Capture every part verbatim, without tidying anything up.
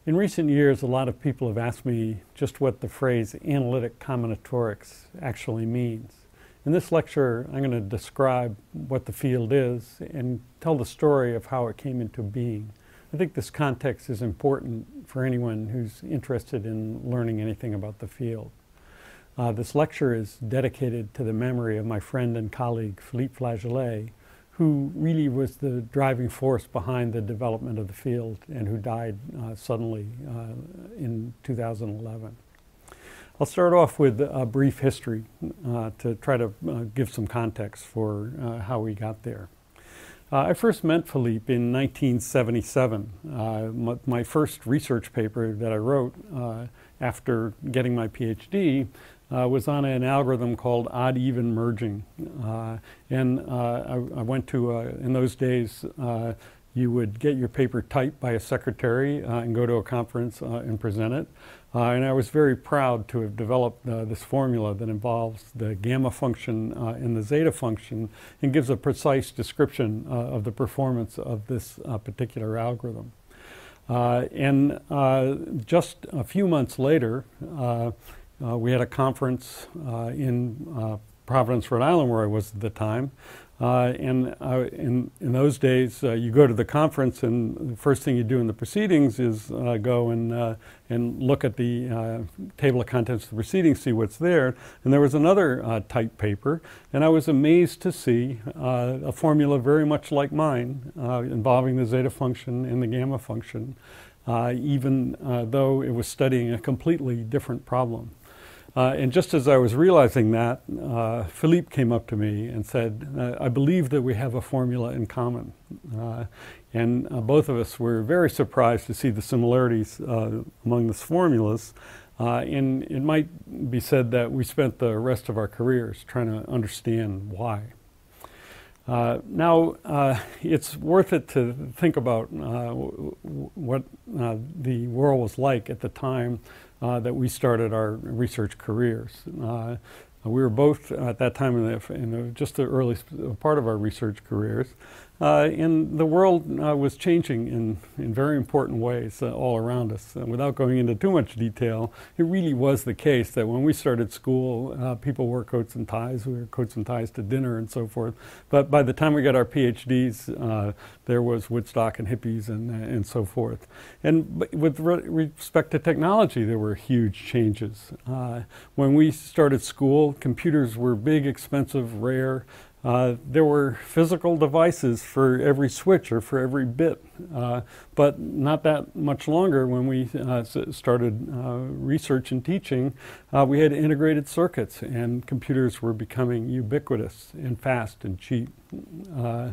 In recent years, a lot of people have asked me just what the phrase analytic combinatorics actually means. In this lecture, I'm going to describe what the field is and tell the story of how it came into being. I think this context is important for anyone who's interested in learning anything about the field. Uh, this lecture is dedicated to the memory of my friend and colleague Philippe Flajolet, who really was the driving force behind the development of the field and who died uh, suddenly uh, in two thousand eleven. I'll start off with a brief history uh, to try to uh, give some context for uh, how we got there. Uh, I first met Philippe in nineteen seventy-seven. Uh, my, my first research paper that I wrote uh, after getting my PhD Uh, was on an algorithm called odd-even merging. Uh, and uh, I, I went to, uh, in those days, uh, you would get your paper typed by a secretary uh, and go to a conference uh, and present it. Uh, and I was very proud to have developed uh, this formula that involves the gamma function uh, and the zeta function and gives a precise description uh, of the performance of this uh, particular algorithm. Uh, and uh, just a few months later, uh, Uh, we had a conference uh, in uh, Providence, Rhode Island, where I was at the time. Uh, and uh, in, in those days, uh, you go to the conference, and the first thing you do in the proceedings is uh, go and, uh, and look at the uh, table of contents of the proceedings, see what's there. And there was another uh, typed paper, and I was amazed to see uh, a formula very much like mine, uh, involving the zeta function and the gamma function, uh, even uh, though it was studying a completely different problem. Uh, and just as I was realizing that, uh, Philippe came up to me and said, uh, I believe that we have a formula in common. Uh, and uh, both of us were very surprised to see the similarities uh, among the formulas. Uh, and it might be said that we spent the rest of our careers trying to understand why. Uh, now, uh, it's worth it to think about uh, what uh, the world was like at the time uh, that we started our research careers. Uh, we were both at that time in, the, in the, just the early part of our research careers. Uh, and the world uh, was changing in, in very important ways uh, all around us. And without going into too much detail, it really was the case that when we started school, uh, people wore coats and ties. We wore coats and ties to dinner and so forth. But by the time we got our PhDs, uh, there was Woodstock and hippies and, uh, and so forth. And with re respect to technology, there were huge changes. Uh, when we started school, computers were big, expensive, rare. Uh, there were physical devices for every switch or for every bit, uh, but not that much longer when we uh, started uh, research and teaching, uh, we had integrated circuits, and computers were becoming ubiquitous and fast and cheap. Uh,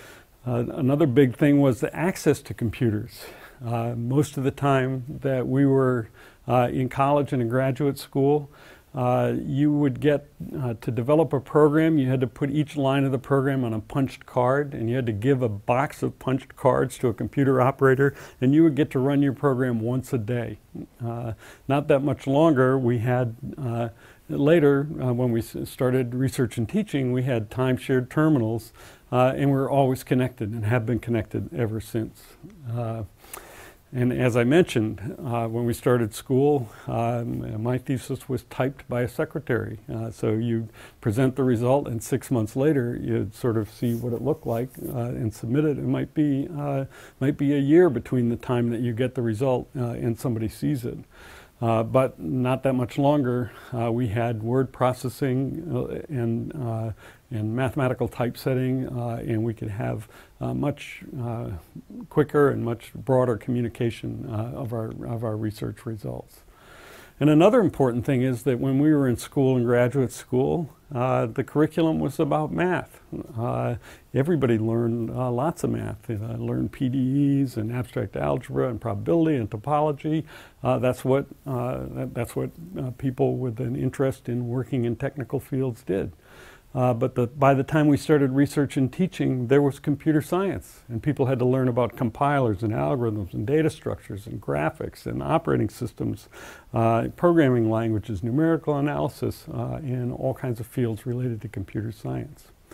uh, another big thing was the access to computers. Uh, most of the time that we were uh, in college and in graduate school, Uh, you would get, uh, to develop a program, you had to put each line of the program on a punched card, and you had to give a box of punched cards to a computer operator, and you would get to run your program once a day. Uh, not that much longer, we had, uh, later, uh, when we started research and teaching, we had time-shared terminals, uh, and we were always connected and have been connected ever since. Uh, And as I mentioned, uh, when we started school, um, my thesis was typed by a secretary. Uh, so you present the result, and six months later, you'd sort of see what it looked like uh, and submit it. It might be, uh, might be a year between the time that you get the result uh, and somebody sees it. Uh, but not that much longer, uh, we had word processing uh, and, uh, and mathematical typesetting, uh, and we could have uh, much uh, quicker and much broader communication uh, of, our, of our research results. And another important thing is that when we were in school, in graduate school, uh, the curriculum was about math. Uh, everybody learned uh, lots of math. You know, learned P D Es and abstract algebra and probability and topology. Uh, that's what, uh, that, that's what uh, people with an interest in working in technical fields did. Uh, but the, by the time we started research and teaching, there was computer science, and people had to learn about compilers and algorithms and data structures and graphics and operating systems, uh, programming languages, numerical analysis, uh, and all kinds of fields related to computer science.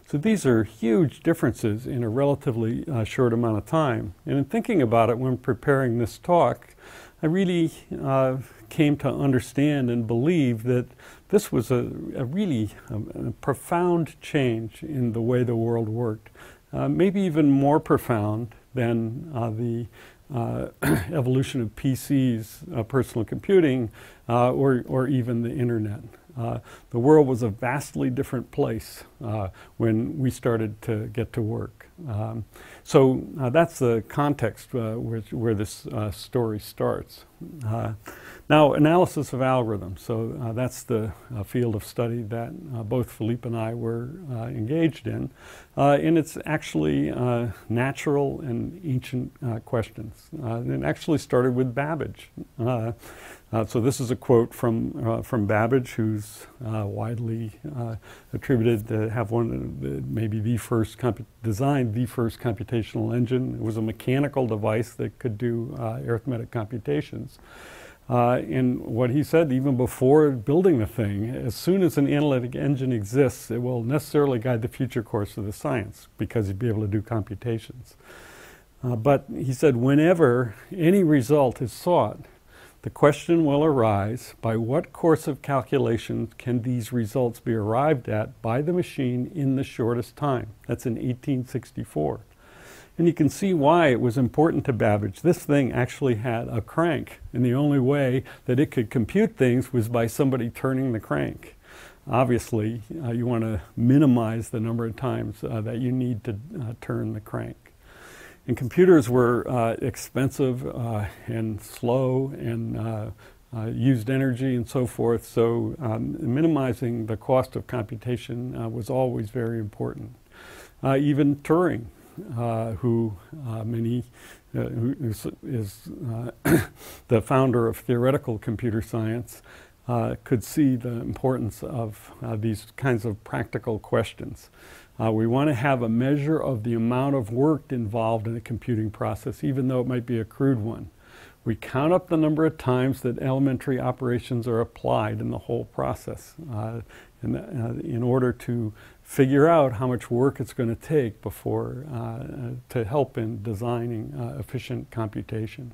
So these are huge differences in a relatively uh, short amount of time. And in thinking about it when preparing this talk, I really uh, came to understand and believe that this was a, a really a, a profound change in the way the world worked, uh, maybe even more profound than uh, the uh, evolution of P Cs, uh, personal computing, uh, or, or even the internet. Uh, the world was a vastly different place uh, when we started to get to work. Um, so uh, that's the context uh, where, where this uh, story starts. Uh, now, analysis of algorithms. So uh, that's the uh, field of study that uh, both Philippe and I were uh, engaged in. Uh, and it's actually uh, natural and ancient uh, questions. Uh, and it actually started with Babbage. Uh, Uh, so this is a quote from uh, from Babbage, who's uh, widely uh, attributed to have one of the, maybe the first compu- designed the first computational engine. It was a mechanical device that could do uh, arithmetic computations. Uh, and what he said, even before building the thing, as soon as an analytic engine exists, it will necessarily guide the future course of the science because you'd be able to do computations. Uh, but he said, whenever any result is sought, the question will arise, by what course of calculations can these results be arrived at by the machine in the shortest time? That's in eighteen sixty-four. And you can see why it was important to Babbage. This thing actually had a crank, and the only way that it could compute things was by somebody turning the crank. Obviously, uh, you want to minimize the number of times uh, that you need to uh, turn the crank. And computers were uh, expensive uh, and slow and uh, uh, used energy and so forth, so um, minimizing the cost of computation uh, was always very important. Uh, even Turing, uh, who uh, many, uh, who is, is uh, the founder of theoretical computer science, uh, could see the importance of uh, these kinds of practical questions. Uh, we want to have a measure of the amount of work involved in a computing process, even though it might be a crude one. We count up the number of times that elementary operations are applied in the whole process uh, in, uh, in order to figure out how much work it's going to take before uh, to help in designing uh, efficient computation.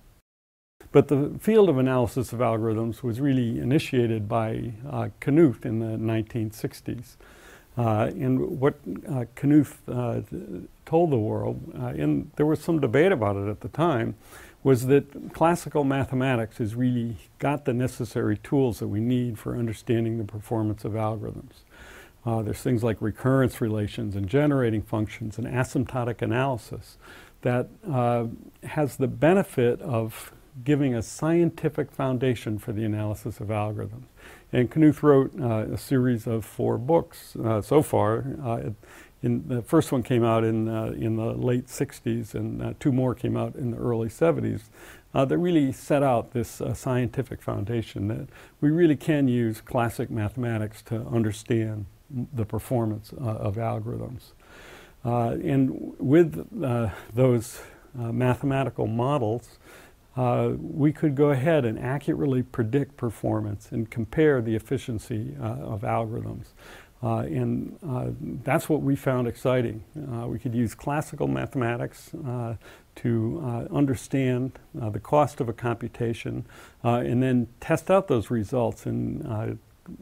But the field of analysis of algorithms was really initiated by uh, Knuth in the nineteen sixties. Uh, and what uh, Knuth uh, told the world, uh, and there was some debate about it at the time, was that classical mathematics has really got the necessary tools that we need for understanding the performance of algorithms. Uh, there's things like recurrence relations and generating functions and asymptotic analysis that uh, has the benefit of giving a scientific foundation for the analysis of algorithms. And Knuth wrote uh, a series of four books uh, so far. Uh, in, the first one came out in, uh, in the late sixties, and uh, two more came out in the early seventies uh, that really set out this uh, scientific foundation that we really can use classic mathematics to understand the performance uh, of algorithms. Uh, and with uh, those uh, mathematical models, Uh, we could go ahead and accurately predict performance and compare the efficiency uh, of algorithms. Uh, and uh, that's what we found exciting. Uh, we could use classical mathematics uh, to uh, understand uh, the cost of a computation uh, and then test out those results and uh,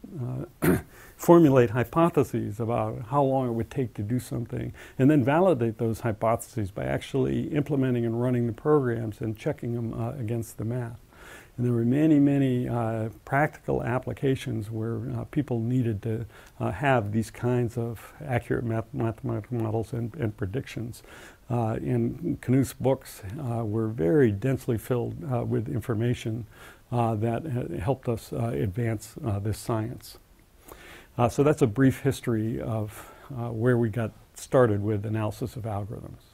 uh, formulate hypotheses about how long it would take to do something, and then validate those hypotheses by actually implementing and running the programs and checking them uh, against the math. And there were many, many uh, practical applications where uh, people needed to uh, have these kinds of accurate math mathematical models and, and predictions. Uh, and Knuth's books uh, were very densely filled uh, with information uh, that helped us uh, advance uh, this science. Uh, so that's a brief history of uh, where we got started with analysis of algorithms.